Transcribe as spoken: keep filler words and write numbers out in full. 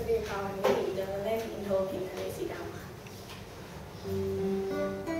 ดีค่ะวันนี้หนูจะมาเล่นอินโทรเพลงทะเลสีดำค่ะ